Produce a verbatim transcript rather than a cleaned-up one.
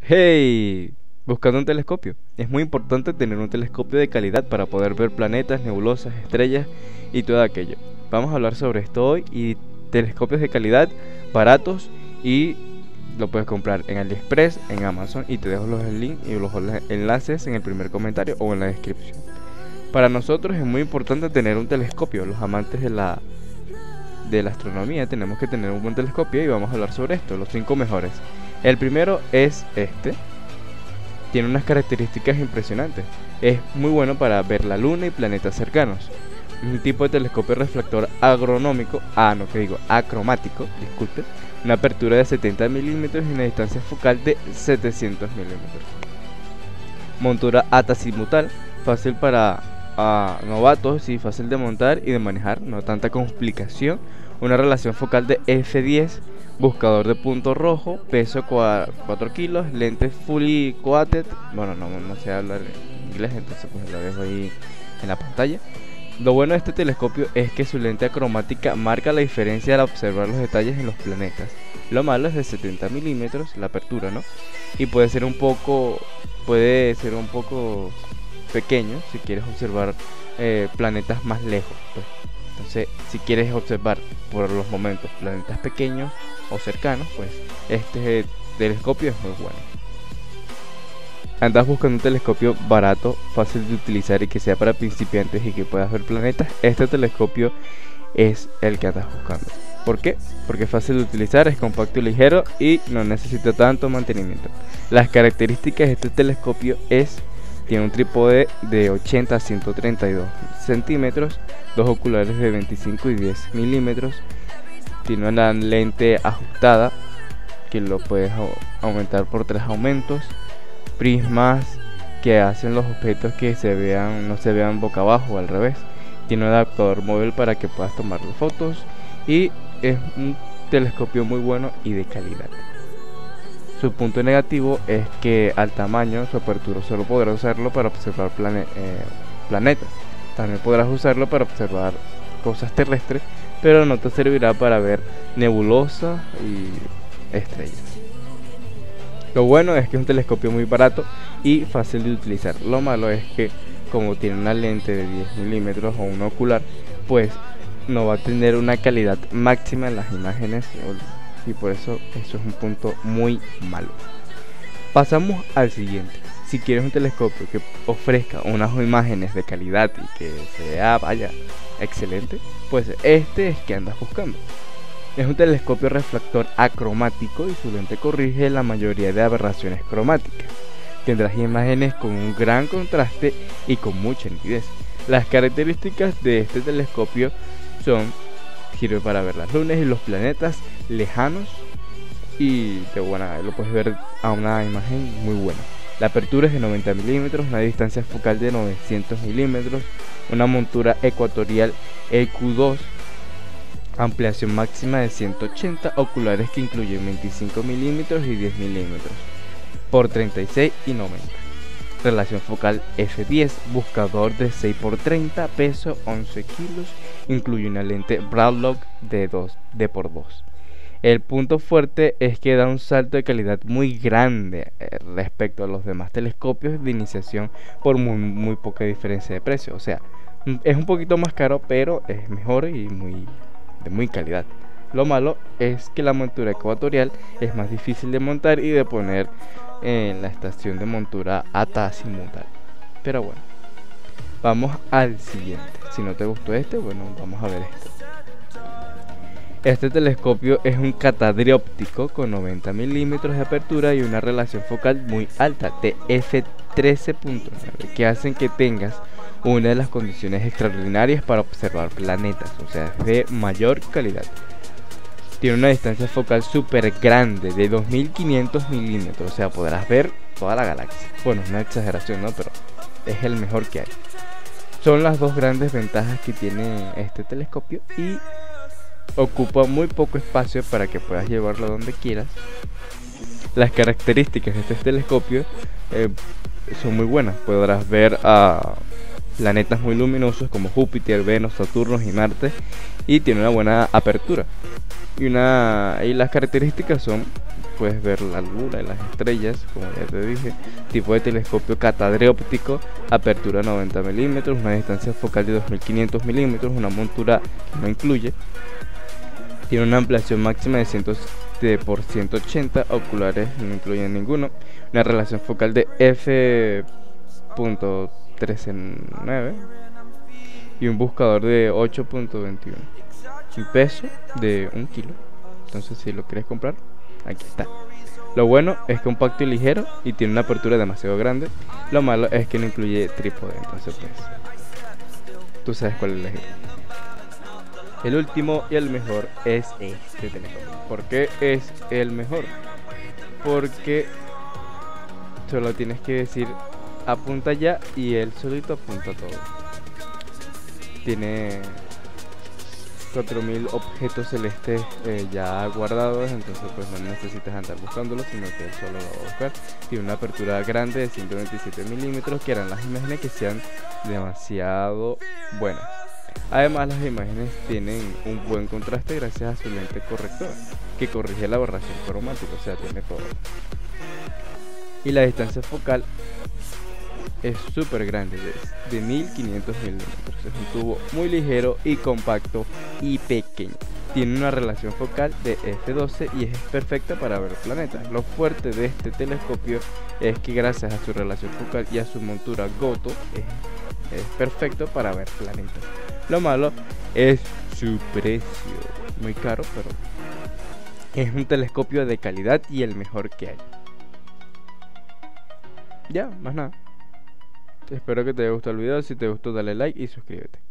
Hey, buscando un telescopio. Es muy importante tener un telescopio de calidad para poder ver planetas, nebulosas, estrellas y todo aquello. Vamos a hablar sobre esto hoy y telescopios de calidad, baratos y lo puedes comprar en AliExpress, en Amazon y te dejo los links y los enlaces en el primer comentario o en la descripción. Para nosotros es muy importante tener un telescopio. Los amantes de la de la astronomía tenemos que tener un buen telescopio y vamos a hablar sobre esto, los cinco mejores. El primero es este. Tiene unas características impresionantes. Es muy bueno para ver la luna y planetas cercanos. Un tipo de telescopio reflector agronómico, ah no que digo, acromático, disculpe. Una apertura de setenta milímetros y una distancia focal de setecientos milímetros. Montura atazimutal, fácil para uh, novatos y fácil de montar y de manejar, no tanta complicación. Una relación focal de F diez, buscador de punto rojo, peso cuatro kilos, lentes fully coated. Bueno, no, no sé hablar inglés, entonces pues lo dejo ahí en la pantalla. Lo bueno de este telescopio es que su lente acromática marca la diferencia al observar los detalles en los planetas. Lo malo es de setenta milímetros, la apertura, ¿no? Y puede ser un poco, puede ser un poco pequeño si quieres observar eh, planetas más lejos, pues. Entonces, si quieres observar por los momentos planetas pequeños o cercanos, pues este telescopio es muy bueno. ¿Andas buscando un telescopio barato, fácil de utilizar y que sea para principiantes y que puedas ver planetas? Este telescopio es el que andas buscando. ¿Por qué? Porque es fácil de utilizar, es compacto y ligero y no necesita tanto mantenimiento. Las características de este telescopio es: tiene un trípode de ochenta a ciento treinta y dos centímetros, dos oculares de veinticinco y diez milímetros, tiene una lente ajustada que lo puedes aumentar por tres aumentos, prismas que hacen los objetos que se vean no se vean boca abajo o al revés, tiene un adaptador móvil para que puedas tomarle fotos y es un telescopio muy bueno y de calidad. Su punto negativo es que al tamaño, su apertura, solo podrás usarlo para observar plane eh, planetas. También podrás usarlo para observar cosas terrestres, pero no te servirá para ver nebulosas y estrellas. Lo bueno es que es un telescopio muy barato y fácil de utilizar. Lo malo es que como tiene una lente de diez milímetros o un ocular, pues no va a tener una calidad máxima en las imágenes y por eso eso es un punto muy malo. Pasamos al siguiente. Si quieres un telescopio que ofrezca unas imágenes de calidad y que sea, vaya, excelente, pues este es que andas buscando. Es un telescopio reflector acromático y su lente corrige la mayoría de aberraciones cromáticas. Tendrás imágenes con un gran contraste y con mucha nitidez. Las características de este telescopio son: sirve para ver las lunas y los planetas lejanos y de buena, lo puedes ver a una imagen muy buena. La apertura es de noventa milímetros, una distancia focal de novecientos milímetros, una montura ecuatorial E Q dos, ampliación máxima de ciento ochenta, oculares que incluyen veinticinco milímetros y diez milímetros por treinta y seis y noventa. Relación focal F diez, buscador de seis por treinta, peso once kilos, incluye una lente Broadlock de dos D por dos. El punto fuerte es que da un salto de calidad muy grande eh, respecto a los demás telescopios de iniciación por muy, muy poca diferencia de precio. O sea, es un poquito más caro, pero es mejor y muy de muy calidad. Lo malo es que la montura ecuatorial es más difícil de montar y de poner en la estación de montura atazimutal. Pero bueno, vamos al siguiente. Si no te gustó este, bueno, vamos a ver este. Este telescopio es un catadióptico con noventa milímetros de apertura y una relación focal muy alta de F trece punto nueve, que hacen que tengas una de las condiciones extraordinarias para observar planetas, o sea, es de mayor calidad. Tiene una distancia focal súper grande de dos mil quinientos milímetros, o sea, podrás ver toda la galaxia. Bueno, es una exageración, ¿no? Pero es el mejor que hay. Son las dos grandes ventajas que tiene este telescopio y ocupa muy poco espacio para que puedas llevarlo donde quieras. Las características de este telescopio eh, son muy buenas. Podrás ver a planetas muy luminosos como Júpiter, Venus, Saturno y Marte, y tiene una buena apertura. Y, una, y las características son puedes ver la luna y las estrellas, como ya te dije. Tipo de telescopio catadreóptico, apertura noventa milímetros, una distancia focal de dos mil quinientos milímetros, una montura que no incluye. Tiene una ampliación máxima de, cien de por ciento ochenta, oculares no incluyen ninguno, una relación focal de f punto trece nueve y un buscador de ocho punto veintiuno, y peso de un kilo. Entonces, si lo quieres comprar, aquí está. Lo bueno es compacto y ligero y tiene una apertura demasiado grande. Lo malo es que no incluye trípode, entonces pues tú sabes cuál elegir. El último y el mejor es este teléfono. ¿Por qué es el mejor? Porque solo tienes que decir apunta ya y él solito apunta todo. Tiene cuatro mil objetos celestes eh, ya guardados, entonces pues no necesitas andar buscándolos, sino que él solo lo va a buscar. Tiene una apertura grande de ciento veintisiete milímetros, que harán las imágenes que sean demasiado buenas. Además, las imágenes tienen un buen contraste gracias a su lente correctora, que corrige la aberración cromática, o sea, tiene todo. Y la distancia focal es súper grande, es de mil quinientos milímetros. Es un tubo muy ligero y compacto y pequeño. Tiene una relación focal de efe doce y es perfecta para ver planetas. Lo fuerte de este telescopio es que gracias a su relación focal y a su montura Goto es, es perfecto para ver planetas. Lo malo es su precio, muy caro, pero es un telescopio de calidad y el mejor que hay. Ya, más nada. Espero que te haya gustado el video. Si te gustó, dale like y suscríbete.